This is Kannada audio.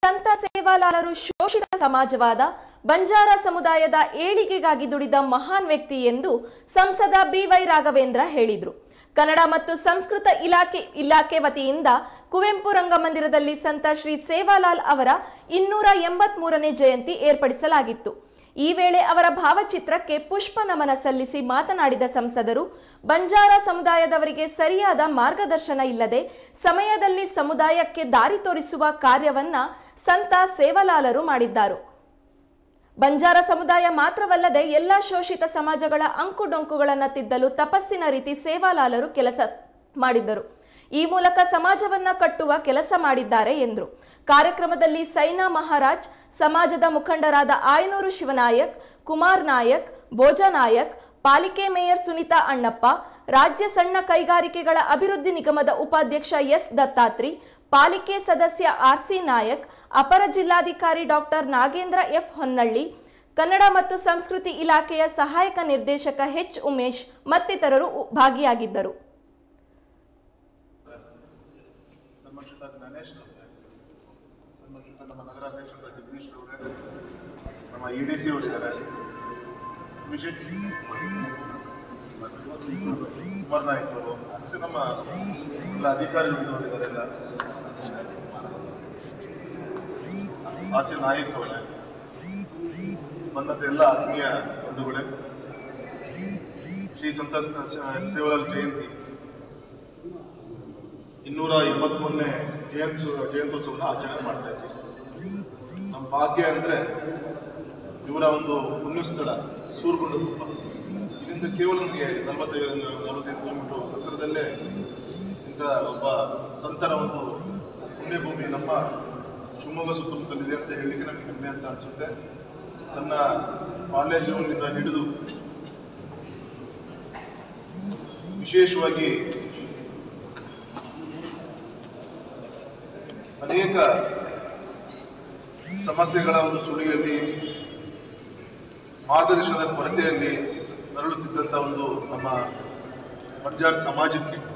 ಸಂತ ಸೇವಾಲಾಲರು ಶೋಷಿತ ಸಮಾಜವಾದ ಬಂಜಾರ ಸಮುದಾಯದ ಏಳಿಗೆಗಾಗಿ ದುಡಿದ ಮಹಾನ್ ವ್ಯಕ್ತಿ ಎಂದು ಸಂಸದ ಬಿ.ವೈ. ರಾಘವೇಂದ್ರ ಹೇಳಿದರು. ಕನ್ನಡ ಮತ್ತು ಸಂಸ್ಕೃತ ಇಲಾಖೆ ವತಿಯಿಂದ ಕುವೆಂಪು ರಂಗಮಂದಿರದಲ್ಲಿ ಸಂತ ಶ್ರೀ ಸೇವಾಲಾಲ್ ಅವರ 283ನೇ ಜಯಂತಿ ಏರ್ಪಡಿಸಲಾಗಿತ್ತು. ಈ ವೇಳೆ ಅವರ ಭಾವಚಿತ್ರಕ್ಕೆ ಪುಷ್ಪ ನಮನ ಸಲ್ಲಿಸಿ ಮಾತನಾಡಿದ ಸಂಸದರು, ಬಂಜಾರ ಸಮುದಾಯದವರಿಗೆ ಸರಿಯಾದ ಮಾರ್ಗದರ್ಶನ ಇಲ್ಲದೆ ಸಮಯದಲ್ಲಿ ಸಮುದಾಯಕ್ಕೆ ದಾರಿ ತೋರಿಸುವ ಕಾರ್ಯವನ್ನ ಸಂತ ಸೇವಾಲಾಲರು ಮಾಡಿದ್ದಾರೆ. ಬಂಜಾರ ಸಮುದಾಯ ಮಾತ್ರವಲ್ಲದೆ ಎಲ್ಲ ಶೋಷಿತ ಸಮಾಜಗಳ ಅಂಕುಡೊಂಕುಗಳನ್ನು ತಿದ್ದಲು ತಪಸ್ಸಿನ ರೀತಿ ಸೇವಾಲಾಲರು ಕೆಲಸ ಮಾಡಿದ್ದರು. ಈ ಮೂಲಕ ಸಮಾಜವನ್ನ ಕಟ್ಟುವ ಕೆಲಸ ಮಾಡಿದ್ದಾರೆ ಎಂದರು. ಕಾರ್ಯಕ್ರಮದಲ್ಲಿ ಸೈನಾ ಮಹಾರಾಜ್, ಸಮಾಜದ ಮುಖಂಡರಾದ ಆಯನೂರು ಶಿವನಾಯಕ್, ಕುಮಾರ್ ನಾಯಕ್, ಭೋಜ ನಾಯಕ್, ಪಾಲಿಕೆ ಮೇಯರ್ ಸುನಿತಾ ಅಣ್ಣಪ್ಪ, ರಾಜ್ಯ ಸಣ್ಣ ಕೈಗಾರಿಕೆಗಳ ಅಭಿವೃದ್ಧಿ ನಿಗಮದ ಉಪಾಧ್ಯಕ್ಷ ಎಸ್ ದತ್ತಾತ್ರಿ, ಪಾಲಿಕೆ ಸದಸ್ಯ ಆರ್.ಸಿ. ನಾಯಕ್, ಅಪರ ಜಿಲ್ಲಾಧಿಕಾರಿ ಡಾಕ್ಟರ್ ನಾಗೇಂದ್ರ ಎಫ್ ಹೊನ್ನಳ್ಳಿ, ಕನ್ನಡ ಮತ್ತು ಸಂಸ್ಕೃತಿ ಇಲಾಖೆಯ ಸಹಾಯಕ ನಿರ್ದೇಶಕ ಎಚ್ ಉಮೇಶ್ ಮತ್ತಿತರರು ಭಾಗಿಯಾಗಿದ್ದರು. ನಮ್ಮ ನಗರಾಧ್ಯಕ್ಷರಾದ ಜಗದೀಶ್ ಅವರೇ, ನಮ್ಮ EDC ಅವರಿದ್ದಾರೆ, ಕುಮಾರ್ ನಾಯಕ್ ಅವರು, ಮತ್ತು ನಮ್ಮ ಎಲ್ಲ ಅಧಿಕಾರಿಗಳು ಇದ್ದಾರೆ, ಎಲ್ಲ ಆರ್.ಸಿ. ನಾಯಕ್ ಅವರೇ, ಬಂದಂಥ ಎಲ್ಲ ಆತ್ಮೀಯ ಬಂಧುಗಳೇ, ಶ್ರೀ ಸಂತ ಸೇವಾಲಾಲ್ ಜಯಂತಿ 283ನೇ ಜಯಂತ್ಯೋತ್ಸವನ ಆಚರಣೆ ಮಾಡ್ತಾ ಇದ್ದೀವಿ. ನಮ್ಮ ಭಾಗ್ಯ ಅಂದರೆ ಇವರ ಒಂದು ಪುಣ್ಯಸ್ಥಳ ಸೂರಗೊಂಡಗುಪ್ಪ. ಇದರಿಂದ ಕೇವಲ ನಮಗೆ 45 ಕಿಲೋಮೀಟರ್ ಹತ್ತಿರದಲ್ಲೇ ಇಂಥ ಒಬ್ಬ ಸಂತರ ಒಂದು ಪುಣ್ಯಭೂಮಿ ನಮ್ಮ ಶಿವಮೊಗ್ಗ ಸುತ್ತಮುತ್ತಲಿದೆ ಅಂತ ಹೇಳಲಿಕ್ಕೆ ನಮಗೆ ಹೆಮ್ಮೆ ಅಂತ ಅನಿಸುತ್ತೆ. ತನ್ನ ಬಾಲ್ಯ ಜೀವನದಿಂದ ಹಿಡಿದು ವಿಶೇಷವಾಗಿ ಅನೇಕ ಸಮಸ್ಯೆಗಳ ಒಂದು ಸುಳಿಯಲ್ಲಿ, ಮಾರ್ಗದರ್ಶನದ ಕೊರತೆಯಲ್ಲಿ ನರಳುತ್ತಿದ್ದಂಥ ಒಂದು ನಮ್ಮ ಬಂಜಾರ ಸಮಾಜಕ್ಕೆ